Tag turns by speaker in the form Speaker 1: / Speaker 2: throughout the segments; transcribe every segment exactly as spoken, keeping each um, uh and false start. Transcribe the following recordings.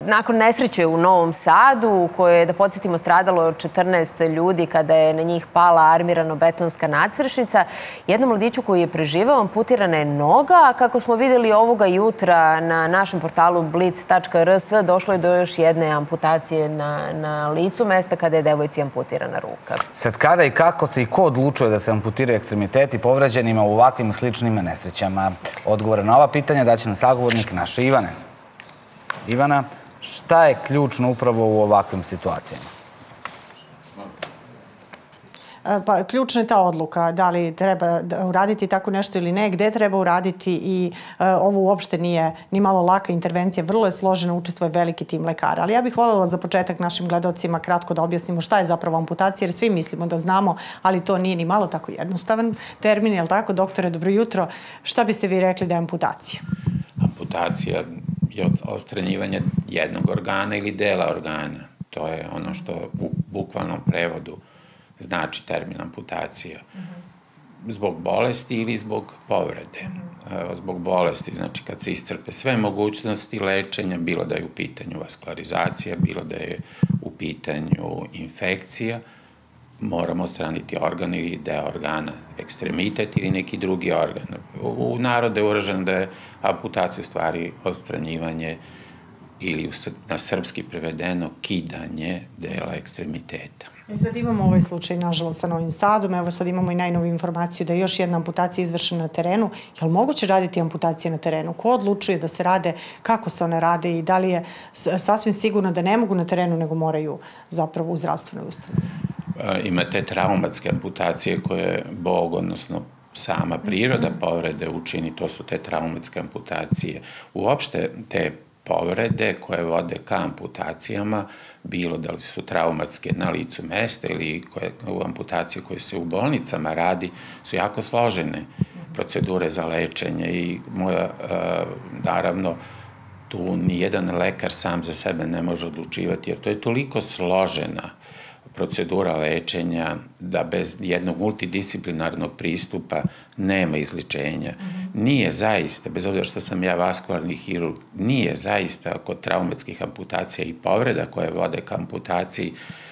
Speaker 1: nakon nesreće u Novom Sadu, u kojoj je, da podsjetimo, stradalo četrnaest ljudi kada je na njih pala armirano-betonska nadstrešnica, jednom mladiću koji je preživeo amputirana je noga, a kako smo vidjeli ovoga jutra na našem portalu blic tačka r s, došlo je do još jedne amputacije na, na licu mesta kada je devojci amputirana ruka.
Speaker 2: Sad, kada i kako se i ko odlučuje da se amputiraju ekstremiteti povređenima u ovakvim sličnim nesrećama? Odgovore na ova pitanja daće nam sagovornik naše Ivane. Ivana, šta je ključno upravo u ovakvim situacijama?
Speaker 3: Pa, ključna je ta odluka, da li treba uraditi tako nešto ili ne, gde treba uraditi i ovo uopšte nije ni malo laka intervencija, vrlo je složena, učestvuje veliki tim lekara. Ali ja bih voljela za početak našim gledalcima kratko da objasnimo šta je zapravo amputacija, jer svi mislimo da znamo, ali to nije ni malo tako jednostavan termin, je li tako? Doktore, dobro jutro. Šta biste vi rekli da je amputacija?
Speaker 4: Amputacija je odstranjivanje jednog organa ili dela organa. To je ono što u bukvalnom prevodu znači termin amputacija. Zbog bolesti ili zbog povrede. Zbog bolesti, znači kad se iscrpe sve mogućnosti lečenja, bilo da je u pitanju vaskularizacija, bilo da je u pitanju infekcija, moramo odstraniti organ ili deo organa, ekstremitet ili neki drugi organ. U narodu je uraženo da je amputacija u stvari odstranjivanje ili na srpski prevedeno kidanje dela ekstremiteta.
Speaker 3: E sad imamo ovaj slučaj, nažalost, sa Novim Sadom. Evo sad imamo i najnoviju informaciju da je još jedna amputacija izvršena na terenu. Je li moguće raditi amputacije na terenu? Ko odlučuje da se rade, kako se one rade i da li je sasvim sigurno da ne mogu na terenu nego moraju zapravo u zdravstvenoj ustanovi?
Speaker 4: Imate traumatske amputacije koje Bog, odnosno sama priroda povrede učini, to su te traumatske amputacije. Uopšte te povrede koje vode ka amputacijama, bilo da li su traumatske na licu mesta ili amputacije koje se u bolnicama radi, su jako složene procedure za lečenje i moja, naravno, tu nijedan lekar sam za sebe ne može odlučivati, jer to je toliko složena procedura lečenja da bez jednog multidisciplinarnog pristupa nema izličenja. Nije zaista, bez obzira što sam ja vaskularni hirurg, nije zaista kod traumatskih amputacija i povreda koje vode ka amputaciji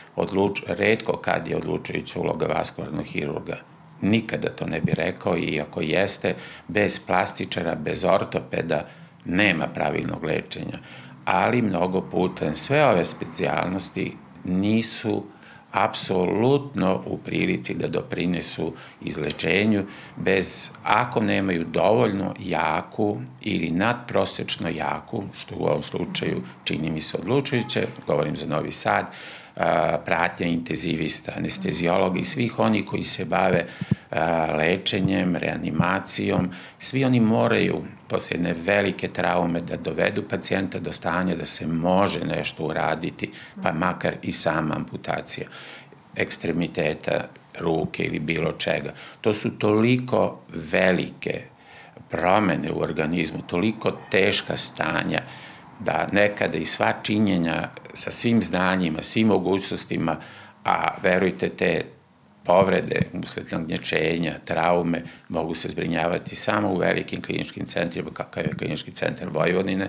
Speaker 4: retko kad je odlučujuća uloga vaskularnog hirurga. Nikada to ne bi rekao i ako jeste, bez plastičara, bez ortopeda nema pravilnog lečenja. Ali mnogo puta sve ove specijalnosti nisu apsolutno u prilici da doprinesu izlečenju bez, ako nemaju dovoljno jaku ili nadprosečno jaku, što u ovom slučaju čini mi se odlučujuće, govorim za Novi Sad, pratnja intenzivista, anestezijologa i svih oni koji se bave lečenjem, reanimacijom, svi oni moraju posle jedne velike traume da dovedu pacijenta do stanja da se može nešto uraditi, pa makar i sama amputacija ekstremiteta, ruke ili bilo čega. To su toliko velike promene u organizmu, toliko teška stanja, da nekada i sva činjenja sa svim znanjima, svim mogućnostima, a verujte te povrede usled nagnječenja, traume, mogu se zbrinjavati samo u velikim kliničkim centrima, kakav je klinički centar Vojvodine.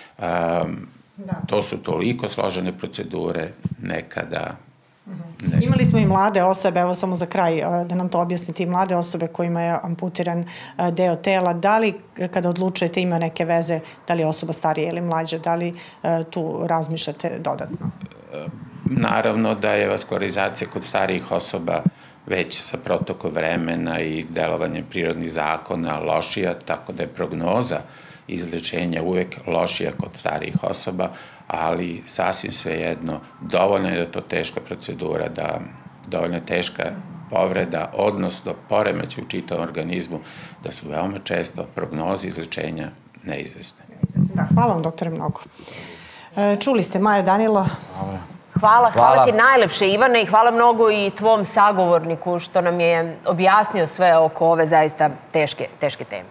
Speaker 4: To su toliko složene procedure, nekada...
Speaker 3: Imali smo i mlade osobe, evo samo za kraj da nam to objasnite, i mlade osobe kojima je amputiran deo tela. Da li kada odlučujete ima neke veze, da li je osoba starija ili mlađa, da li tu razmišljate dodatno?
Speaker 4: Naravno da je vaskularizacija kod starijih osoba već sa protokom vremena i delovanjem prirodnih zakona lošija, tako da je prognoza izlečenja uvek lošija kod starijih osoba, ali sasvim svejedno, dovoljno je da to teška procedura, da dovoljno je teška povreda, odnosno poremeć u čitavom organizmu, da su veoma često prognoze izlečenja neizvesne.
Speaker 3: Da, hvala vam, doktore, mnogo. Čuli ste, Majo Danilo.
Speaker 1: Hvala, hvala ti najlepše, Ivane, i hvala mnogo i tvom sagovorniku što nam je objasnio sve oko ove zaista teške, teške teme.